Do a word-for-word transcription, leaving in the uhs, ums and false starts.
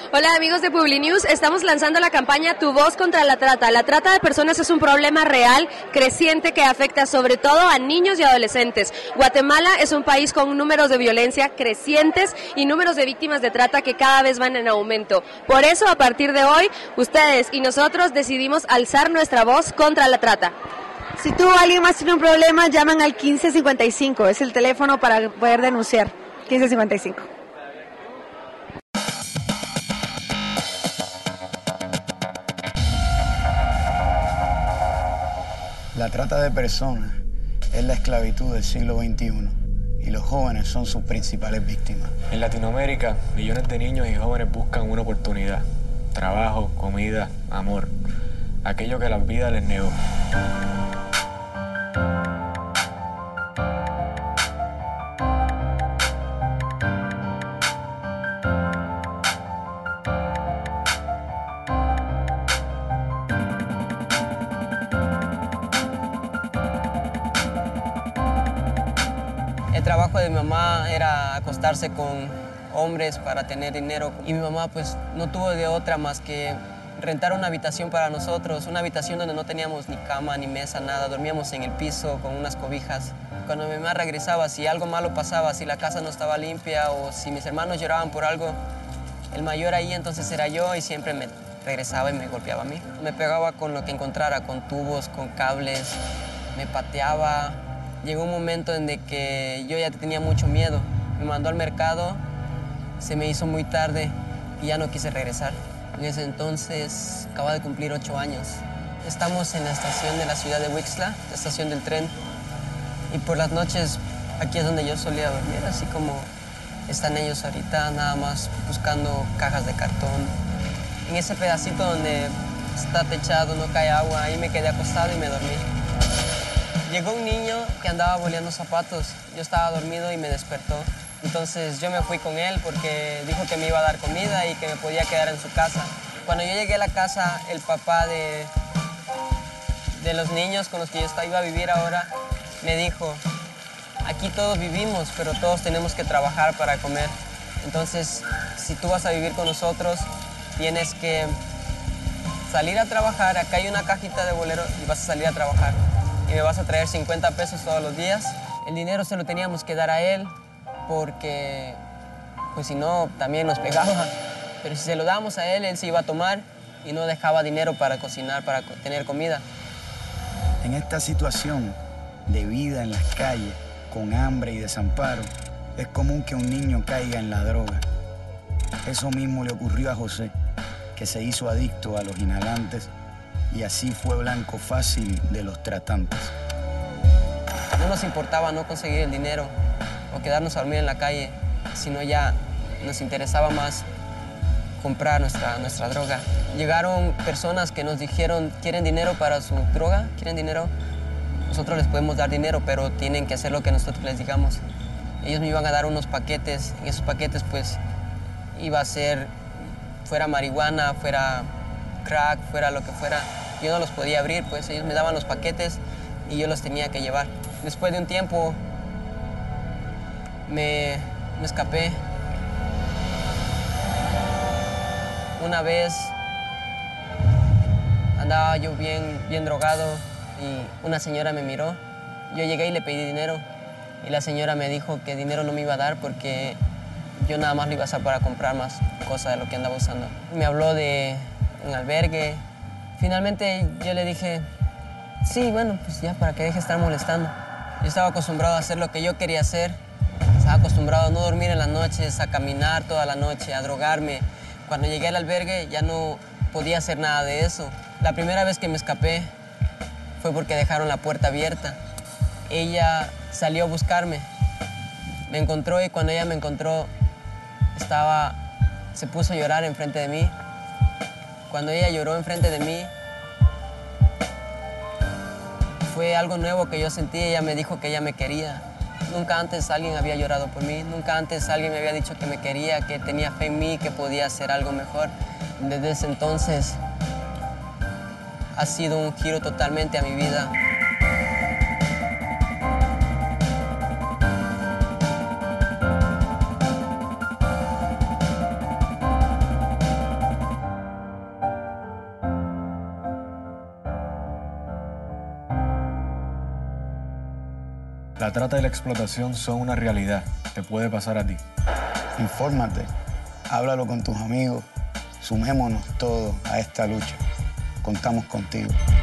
Hola amigos de Publinews, estamos lanzando la campaña Tu Voz contra la Trata. La trata de personas es un problema real, creciente, que afecta sobre todo a niños y adolescentes. Guatemala es un país con números de violencia crecientes y números de víctimas de trata que cada vez van en aumento. Por eso, a partir de hoy, ustedes y nosotros decidimos alzar nuestra voz contra la trata. Si tú o alguien más tiene un problema, llaman al quince cincuenta y cinco, es el teléfono para poder denunciar, quince cincuenta y cinco. La trata de personas es la esclavitud del siglo veintiuno y los jóvenes son sus principales víctimas. En Latinoamérica, millones de niños y jóvenes buscan una oportunidad, trabajo, comida, amor, aquello que la vida les negó. El trabajo de mi mamá era acostarse con hombres para tener dinero y mi mamá pues no tuvo de otra más que rentar una habitación para nosotros, una habitación donde no teníamos ni cama ni mesa, nada, dormíamos en el piso con unas cobijas. Cuando mi mamá regresaba, si algo malo pasaba, si la casa no estaba limpia o si mis hermanos lloraban por algo, el mayor ahí entonces era yo y siempre me regresaba y me golpeaba a mí. Me pegaba con lo que encontrara, con tubos, con cables, me pateaba. Llegó un momento en de que yo ya tenía mucho miedo. Me mandó al mercado, se me hizo muy tarde y ya no quise regresar. En ese entonces acababa de cumplir ocho años. Estamos en la estación de la ciudad de Huixla, la estación del tren. Y por las noches aquí es donde yo solía dormir, así como están ellos ahorita, nada más buscando cajas de cartón. En ese pedacito donde está techado, no cae agua, ahí me quedé acostado y me dormí. Llegó un niño que andaba boleando zapatos. Yo estaba dormido y me despertó. Entonces yo me fui con él porque dijo que me iba a dar comida y que me podía quedar en su casa. Cuando yo llegué a la casa, el papá de, de los niños con los que yo estaba, iba a vivir ahora me dijo, aquí todos vivimos, pero todos tenemos que trabajar para comer. Entonces, si tú vas a vivir con nosotros, tienes que salir a trabajar. Acá hay una cajita de bolero y vas a salir a trabajar. Y me vas a traer cincuenta pesos todos los días. El dinero se lo teníamos que dar a él porque, pues si no, también nos pegaba. Pero si se lo damos a él, él se iba a tomar y no dejaba dinero para cocinar, para tener comida. En esta situación de vida en las calles, con hambre y desamparo, es común que un niño caiga en la droga. Eso mismo le ocurrió a José, que se hizo adicto a los inhalantes y así fue blanco fácil de los tratantes. No nos importaba no conseguir el dinero o quedarnos a dormir en la calle, sino ya nos interesaba más comprar nuestra, nuestra droga. Llegaron personas que nos dijeron, ¿quieren dinero para su droga? ¿Quieren dinero? Nosotros les podemos dar dinero, pero tienen que hacer lo que nosotros les digamos. Ellos me iban a dar unos paquetes, en esos paquetes pues iba a ser, fuera marihuana, fuera crack, fuera lo que fuera. Yo no los podía abrir, pues ellos me daban los paquetes y yo los tenía que llevar. Después de un tiempo me, me escapé. Una vez andaba yo bien, bien drogado y una señora me miró. Yo llegué y le pedí dinero y la señora me dijo que dinero no me iba a dar porque yo nada más lo iba a usar para comprar más cosas de lo que andaba usando. Me habló de un albergue. Finalmente yo le dije, sí, bueno, pues ya para que deje de estar molestando. Yo estaba acostumbrado a hacer lo que yo quería hacer. Estaba acostumbrado a no dormir en las noches, a caminar toda la noche, a drogarme. Cuando llegué al albergue ya no podía hacer nada de eso. La primera vez que me escapé fue porque dejaron la puerta abierta. Ella salió a buscarme. Me encontró y cuando ella me encontró, estaba, se puso a llorar enfrente de mí. Cuando ella lloró enfrente de mí, fue algo nuevo que yo sentí. Ella me dijo que ella me quería. Nunca antes alguien había llorado por mí. Nunca antes alguien me había dicho que me quería, que tenía fe en mí, que podía hacer algo mejor. Desde ese entonces ha sido un giro totalmente a mi vida. La trata y la explotación son una realidad. Te puede pasar a ti. Infórmate, háblalo con tus amigos, sumémonos todos a esta lucha. Contamos contigo.